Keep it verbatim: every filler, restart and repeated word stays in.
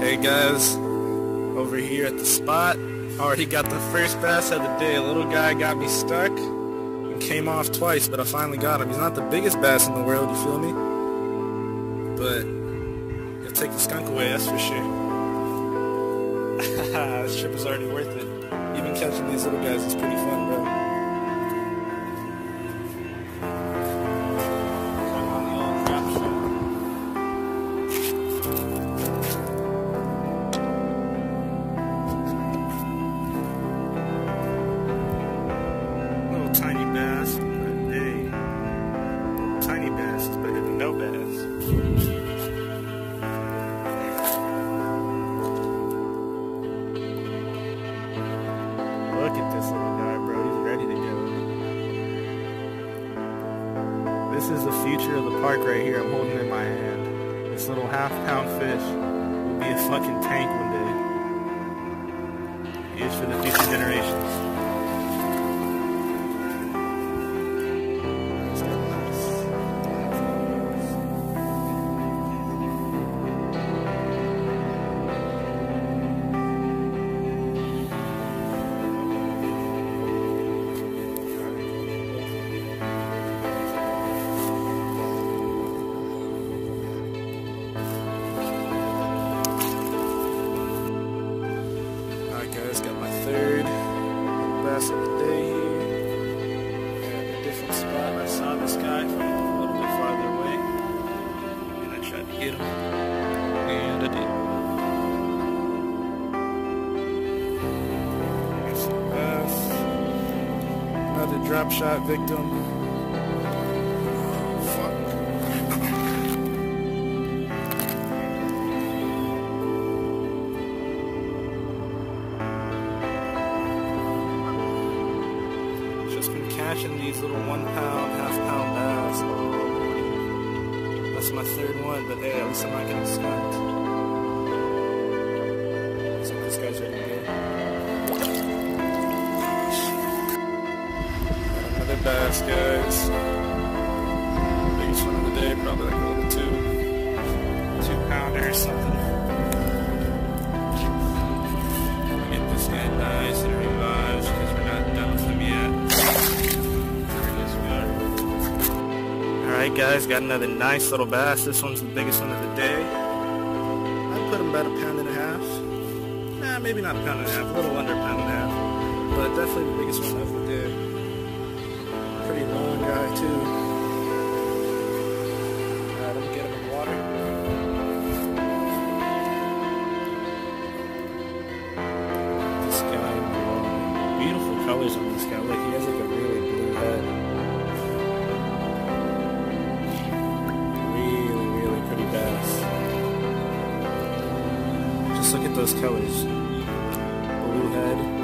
Hey guys, over here at the spot, already got the first bass of the day. A little guy got me stuck and came off twice, but I finally got him. He's not the biggest bass in the world, you feel me? But he'll take the skunk away, that's for sure. This trip is already worth it. Even catching these little guys is pretty fun, bro. Tiny bass, but hey, tiny bass is better than no bass. Look at this little guy, bro. He's ready to go. This is the future of the park right here. I'm holding in my hand. This little half-pound fish will be a fucking tank one day. Used for the future generations. Guys, got my third bass of the day here at a different spot. I saw this guy from a little bit farther away and I tried to get him, and I did. Here's some bass. Another drop shot victim. Just been catching these little one pound, half pound bass all morning. That's my third one, but hey, at least I'm not getting skunked. Looks like this guy's ready to go. Got another bass, guys. Biggest one of the day, probably like a little two, two pounder or something. Get this guy nice and revived because we're not done with him yet. Alright guys, got another nice little bass. This one's the biggest one of the day. I'd put him about a pound and a half. Nah, maybe not a pound and a half, a little under a pound and a half. But definitely the biggest one of the day. Pretty long guy too. Alright, let me get him in the water. This guy, beautiful colors on this guy. Look, he has like a really blue head. Just look at those colors. Blue head,